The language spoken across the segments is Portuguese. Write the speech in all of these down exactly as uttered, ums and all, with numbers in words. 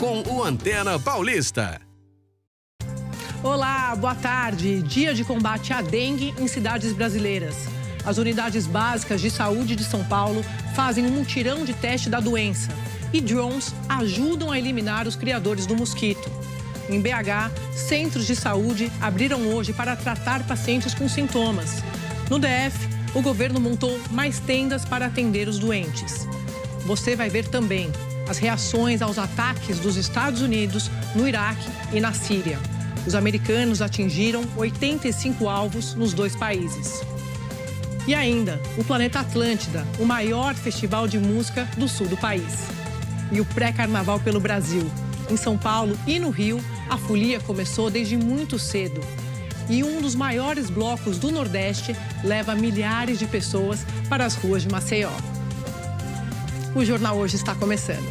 com o Antena Paulista. Olá, boa tarde. Dia de combate à dengue em cidades brasileiras. As unidades básicas de saúde de São Paulo fazem um mutirão de teste da doença. E drones ajudam a eliminar os criadores do mosquito. Em B H, centros de saúde abriram hoje para tratar pacientes com sintomas. No D F, o governo montou mais tendas para atender os doentes. Você vai ver também as reações aos ataques dos Estados Unidos no Iraque e na Síria. Os americanos atingiram oitenta e cinco alvos nos dois países. E ainda, o Planeta Atlântida, o maior festival de música do sul do país. E o pré-carnaval pelo Brasil. Em São Paulo e no Rio, a folia começou desde muito cedo. E um dos maiores blocos do Nordeste leva milhares de pessoas para as ruas de Maceió. O Jornal Hoje está começando.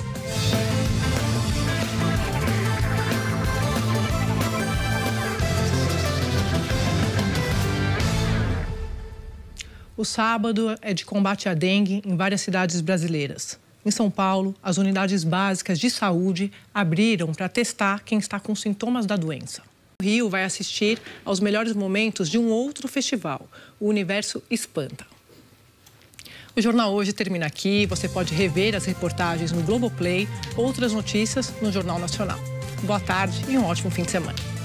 O sábado é de combate à dengue em várias cidades brasileiras. Em São Paulo, as unidades básicas de saúde abriram para testar quem está com sintomas da doença. O Rio vai assistir aos melhores momentos de um outro festival, o Universo Espanta. O Jornal Hoje termina aqui. Você pode rever as reportagens no Globoplay, outras notícias no Jornal Nacional. Boa tarde e um ótimo fim de semana.